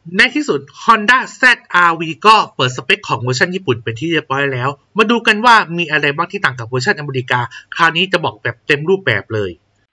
ในที่สุด Honda ZR-V ก็เปิดสเปคของเวอร์ชันญี่ปุ่นเป็นที่เรียบร้อยแล้วมาดูกันว่ามีอะไรบ้างที่ต่างกับเวอร์ชันอเมริกาคราวนี้จะบอกแบบเต็มรูปแบบเลย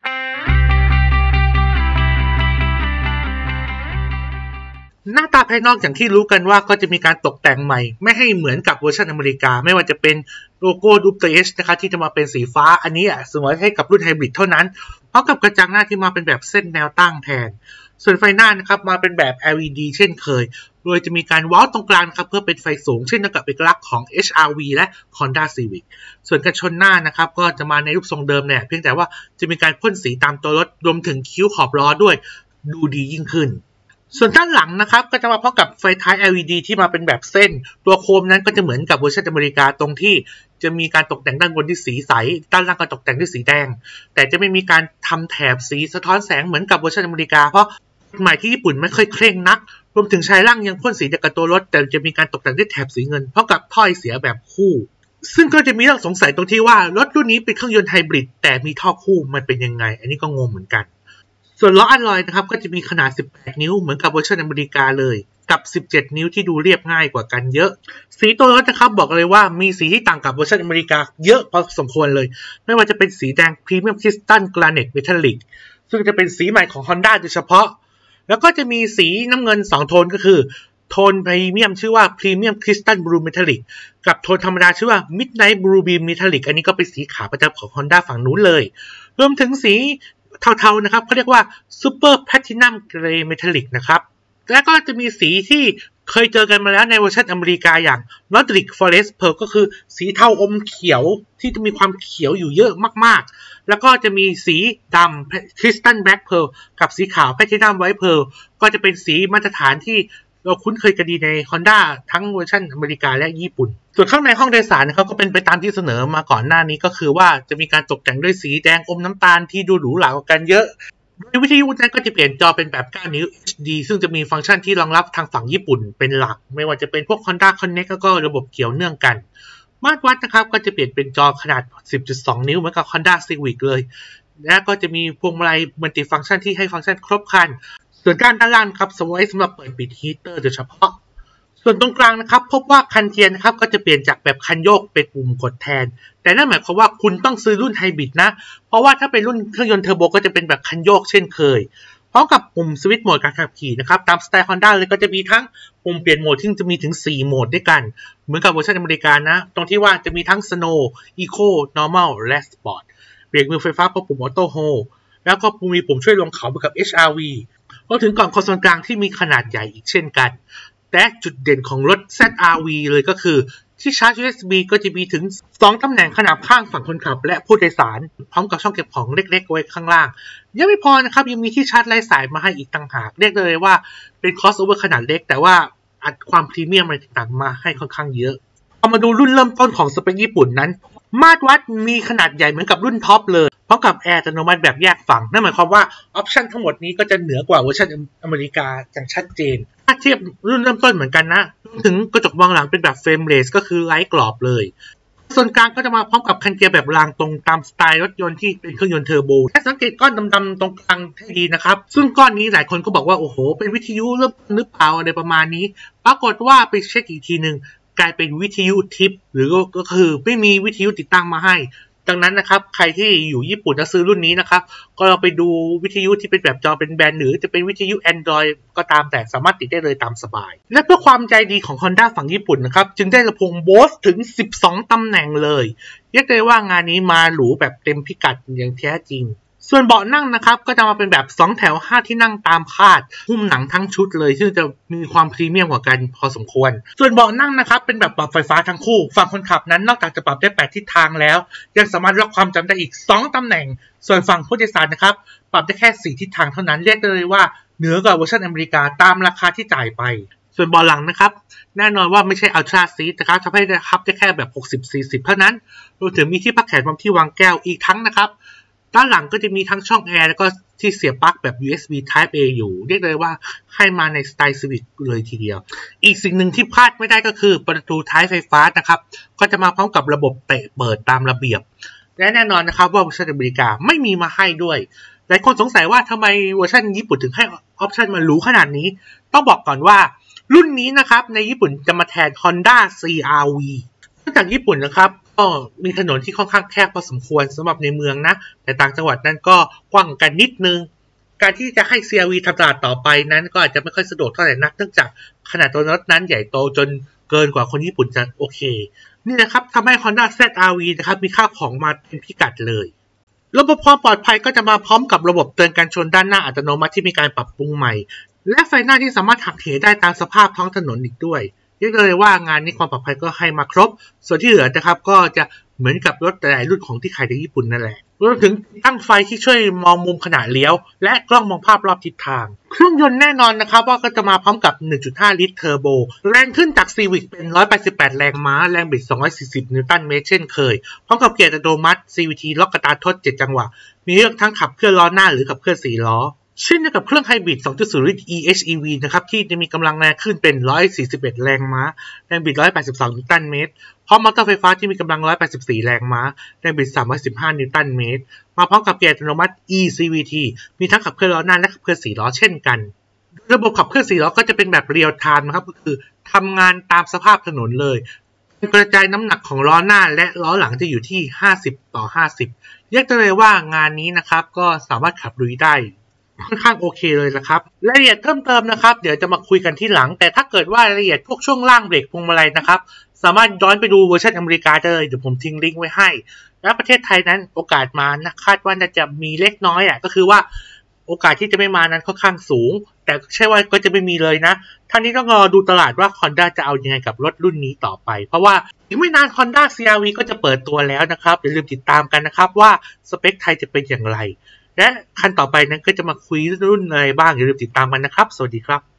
หน้าตาภายนอกอย่างที่รู้กันว่าก็จะมีการตกแต่งใหม่ไม่ให้เหมือนกับเวอร์ชันอเมริกาไม่ว่าจะเป็นโลโก้รูปตัว H นะคะที่จะมาเป็นสีฟ้าอันนี้สงวนให้กับรุ่นไฮบริดเท่านั้นพร้อมกับกระจังหน้าที่มาเป็นแบบเส้นแนวตั้งแทนส่วนไฟหน้านะครับมาเป็นแบบ LED เช่นเคยโดยจะมีการเว้าตรงกลางนะครับเพื่อเป็นไฟสูงเช่นกับเอกลักษณ์ของ HR-V และ Honda Civic ส่วนกันชนหน้านะครับก็จะมาในรูปทรงเดิมเนี่ยเพียงแต่ว่าจะมีการพ่นสีตามตัวรถรวมถึงคิ้วขอบล้อด้วยดูดียิ่งขึ้นส่วนด้านหลังนะครับก็จะมาพร้อมกับไฟท้าย LED ที่มาเป็นแบบเส้นตัวโคมนั้นก็จะเหมือนกับเวอร์ชันอเมริกาตรงที่จะมีการตกแต่งด้านบนที่สีใสด้านล่างก็ตกแต่งด้วยสีแดงแต่จะไม่มีการทำแถบสีสะท้อนแสงเหมือนกับเวอร์ชันอเมริกาเพราะหมายที่ญี่ปุ่นไม่ค่อยเคร่งนักรวมถึงชายล่างยังพ่นสีเดียวกับตัวรถแต่จะมีการตกแต่งด้วยแถบสีเงินพร้อมกับถ้อยเสียแบบคู่ซึ่งก็จะมีเรื่องสงสัยตรงที่ว่ารถรุ่นนี้เป็นเครื่องยนต์ไฮบริดแต่มีท่อคู่มันเป็นยังไงอันนี้ก็งงเหมือนกันส่วนล้ออัลลอยนะครับก็จะมีขนาด18นิ้วเหมือนกับเวอร์ชันอเมริกาเลยกับ17นิ้วที่ดูเรียบง่ายกว่ากันเยอะสีตัวรถนะครับบอกเลยว่ามีสีที่ต่างกับเวอร์ชันอเมริกาเยอะพอสมควรเลยไม่ว่าจะเป็นสีแดงพรีเมียมคริสตัลกราไนต์เมทัลลิกซึ่งจะเป็นสีใหม่ของ Honda โดยเฉพาะแล้วก็จะมีสีน้ำเงิน2โทนก็คือโทนพรีเมียมชื่อว่าพรีเมียมคริสตัลบลูเมทัลลิกกับโทนธรรมดาชื่อว่ามิดไนท์บลูบีมเมทัลลิกอันนี้ก็เป็นสีขาวประจำของ Honda ฝั่งนู้นเลยรวมถึงสีเทาๆนะครับเขาเรียกว่า Super Platinum Grey Metallic นะครับแล้วก็จะมีสีที่เคยเจอกันมาแล้วในเวอร์ชันอเมริกาอย่าง Nordic Forest Pearl ก็คือสีเทาอมเขียวที่จะมีความเขียวอยู่เยอะมากๆแล้วก็จะมีสีดำ Crystal Black Pearl กับสีขาว Platinum White Pearl ก็จะเป็นสีมาตรฐานที่เราคุ้นเคยกันดีใน Honda ทั้งเวอร์ชันอเมริกาและญี่ปุ่นส่วนข้างในห้องโดยสารนะครับก็เป็นไปตามที่เสนอมาก่อนหน้านี้ก็คือว่าจะมีการตกแต่งด้วยสีแดงอมน้ำตาลที่ดูหรูหรากว่ากันเยอะโดยวิทยุนั้นก็จะเปลี่ยนจอเป็นแบบ9นิ้ว HD ซึ่งจะมีฟังก์ชันที่รองรับทางฝั่งญี่ปุ่นเป็นหลักไม่ว่าจะเป็นพวก Honda Connect แล้วก็ระบบเกี่ยวเนื่องกันมาตรวัดนะครับก็จะเปลี่ยนเป็นจอขนาด 10.2 นิ้วเหมือนกับ Honda Civic เลยและก็จะมีพวงมาลัยมัลติฟังก์ชันที่ให้ฟังก์ชันครบครันส่วนด้านล่างครับไว้สำหรับเปิดปิดฮีเตอร์โดยเฉพาะส่วนตรงกลางนะครับพบว่าคันเทียนนะครับก็จะเปลี่ยนจากแบบคันโยกเป็นปุ่มกดแทนแต่นั่นหมายความว่าคุณต้องซื้อรุ่นไฮบริดนะเพราะว่าถ้าเป็นรุ่นเครื่องยนต์เทอร์โบก็จะเป็นแบบคันโยกเช่นเคยพร้อมกับปุ่มสวิตช์โหมดการขับขี่นะครับตามสไตล์ Honda เลยก็จะมีทั้งปุ่มเปลี่ยนโหมดที่จะมีถึง4โหมดด้วยกันเหมือนกับเวอร์ชันอเมริกานะตรงที่ว่าจะมีทั้ง Snow Eco Normal และ Sport เบรกมือไฟฟ้าปุ่มออโต้โฮแล้วก็มีปุ่มช่วยลงเขาเหมือนกับ HR-Vรวมถึงกล่องคอนโซลกลางที่มีขนาดใหญ่อีกเช่นกันแต่จุดเด่นของรถ ZR-V เลยก็คือที่ชาร์จ USB ก็จะมีถึง2ตำแหน่งขนาบข้างฝั่งคนขับและผู้โดยสารพร้อมกับช่องเก็บของเล็กๆไว้ข้างล่างยังไม่พอนะครับยังมีที่ชาร์จไร้สายมาให้อีกต่างหากเรียกเลยว่าเป็น crossover ขนาดเล็กแต่ว่าอัดความพรีเมียมอะไรต่างๆมาให้ค่อนข้างเยอะเอามาดูรุ่นเริ่มต้นของสเปคญี่ปุ่นนั้นมาตรวัดมีขนาดใหญ่เหมือนกับรุ่นท็อปเลยพร้อมกับแอร์อัตโนมัติแบบแยกฝั่งนั่นหมายความว่าออปชันทั้งหมดนี้ก็จะเหนือกว่าเวอร์ชันอเมริกาอย่างชัดเจนถ้าเทียบรุ่นเริ่มต้นเหมือนกันนะถึงกระจกมองหลังเป็นแบบเฟรมเลสก็คือไร้กรอบเลยส่วนกลางก็จะมาพร้อมกับคันเกียร์แบบรางตรงตามสไตล์รถยนต์ที่เป็นเครื่องยนต์เทอร์โบถ้าสังเกตก้อนดำๆตรงกลางให้ดีนะครับซึ่งก้อนนี้หลายคนก็บอกว่าโอ้โหเป็นวิทยุเริ่มหรือเปล่าอะไรประมาณนี้ปรากฏว่าไปเช็คอีกทีนึงกลายเป็นวิทยุทิปหรือก็คือไม่มีวิทยุติดตั้งมาให้ดังนั้นนะครับใครที่อยู่ญี่ปุ่นจะซื้อรุ่นนี้นะครับก็เราไปดูวิทยุที่เป็นแบบจอเป็นแบนหรือจะเป็นวิทยุ Android ก็ตามแต่สามารถติดได้เลยตามสบายและเพื่อความใจดีของ Honda ฝั่งญี่ปุ่นนะครับจึงได้ลำโพง Bose ถึง12ตำแหน่งเลยเรียกได้ว่างานนี้มาหรูแบบเต็มพิกัดอย่างแท้จริงส่วนเบาะนั่งนะครับก็จะมาเป็นแบบ2แถว5ที่นั่งตามคาดหุ้มหนังทั้งชุดเลยซึ่งจะมีความพรีเมียมกว่ากันพอสมควรส่วนเบาะนั่งนะครับเป็นแบบปรับไฟฟ้าทั้งคู่ฝั่งคนขับนั้นนอกจากจะปรับได้8ทิศทางแล้วยังสามารถล็อกความจำได้อีก2ตำแหน่งส่วนฝั่งผู้โดยสารนะครับปรับได้แค่4ทิศทางเท่านั้นเรียกได้เลยว่าเหนือกว่าเวอร์ชันอเมริกาตามราคาที่จ่ายไปส่วนเบาะหลังนะครับแน่นอนว่าไม่ใช่อัลตร้าซีทนะครับทำให้ได้แค่แบบ60-40เท่านั้นรวมถึงมีที่พักแขนพร้อมที่วางแก้วอีกทั้งนะครับด้านหลังก็จะมีทั้งช่องแอร์แล้วก็ที่เสียบปลั๊กแบบ USB Type A อยู่เรียกเลยว่าให้มาในสไตล์ Civic เลยทีเดียวอีกสิ่งหนึ่งที่พลาดไม่ได้ก็คือประตูท้ายไฟฟ้านะครับก็จะมาพร้อมกับระบบเตะเปิดตามระเบียบและแน่นอนนะครับว่าเวอร์ชันอเมริกาไม่มีมาให้ด้วยหลายคนสงสัยว่าทำไมเวอร์ชันญี่ปุ่นถึงให้ออปชันมาหรูขนาดนี้ต้องบอกก่อนว่ารุ่นนี้นะครับในญี่ปุ่นจะมาแทน Honda CR-V เนื่องจากญี่ปุ่นนะครับก็มีถนนที่ค่อนข้างแคบพอสมควรสำหรับในเมืองนะแต่ต่างจังหวัดนั้นก็กว้างกันนิดนึงการที่จะให้ CR-V ทำตลาดต่อไปนั้นก็อาจจะไม่ค่อยสะดวกเท่าไหร่นักเนื่องจากขนาดตัวรถนั้นใหญ่โตจนเกินกว่าคนญี่ปุ่นจะโอเคนี่นะครับทำให้ Honda CR-V นะครับมีค่าของมาเป็นพิกัดเลยระบบความปลอดภัยก็จะมาพร้อมกับระบบเตือนการชนด้านหน้าอัตโนมัติที่มีการปรับปรุงใหม่และไฟหน้าที่สามารถหักเหได้ตามสภาพท้องถนนอีกด้วยเรียกเลยว่างานนี้ความปลอดภัยก็ให้มาครบส่วนที่เหลือนะครับก็จะเหมือนกับรถหลายรุ่นของที่ขายในญี่ปุ่นนั่นแหละรวมถึงตั้งไฟที่ช่วยมองมุมขณะเลี้ยวและกล้องมองภาพรอบทิศทางเครื่องยนต์แน่นอนนะครับว่าก็จะมาพร้อมกับ 1.5 ลิตรเทอร์โบแรงขึ้นจาก Civic เป็น 188 แรงม้าแรงบิด 240 นิวตันเมตรเช่นเคยพร้อมกับเกียร์อัตโนมัติ CVT ล็อกกระตาทด 7 จังหวะมีเลือกทั้งขับเคลื่อนล้อหน้าหรือขับเคลื่อน4ล้อเช่นเดียวกับเครื่องไฮบริด 2.0 ลิตร EHEV นะครับที่จะมีกำลังแรงขึ้นเป็น 141 แรงม้าแรงบิด 182 นิวตันเมตรพร้อมมอเตอร์ไฟฟ้าที่มีกำลัง 184 แรงม้าแรงบิด 315 นิวตันเมตรมาพร้อมกับเกียร์อัตโนมัติ eCVT มีทั้งขับเคลื่อนล้อหน้าและขับเคลื่อน4ล้อเช่นกันระบบขับเคลื่อน4ล้อก็จะเป็นแบบเรียลไทม์นะครับก็คือทำงานตามสภาพถนนเลยกระจายน้ำหนักของล้อหน้าและล้อหลังจะอยู่ที่ 50:50 เรียกได้เลยว่างานนี้นะครับก็สามารถขับลุยได้ค่อนข้างโอเคเลยนะครับรายละเอียดเพิ่มเติมนะครับเดี๋ยวจะมาคุยกันที่หลังแต่ถ้าเกิดว่ารายละเอียดพวกช่วงล่างเบรกพวงมาลัยนะครับสามารถย้อนไปดูเวอร์ชันอเมริกาได้เลยเดี๋ยวผมทิ้งลิงก์ไว้ให้และประเทศไทยนั้นโอกาสมานะคาดว่าจะมีเล็กน้อยก็คือว่าโอกาสที่จะไม่มานั้นค่อนข้างสูงแต่ใช่ว่าก็จะไม่มีเลยนะท่านนี้ต้องรอดูตลาดว่า Honda จะเอายังไงกับรถรุ่นนี้ต่อไปเพราะว่าอีกไม่นาน Honda CR-V ก็จะเปิดตัวแล้วนะครับอย่าลืมติดตามกันนะครับว่าสเปคไทยจะเป็นอย่างไรและคันต่อไปนั้นก็จะมาคุยรุ่นอะไรบ้างอย่าลืมติดตามกันนะครับสวัสดีครับ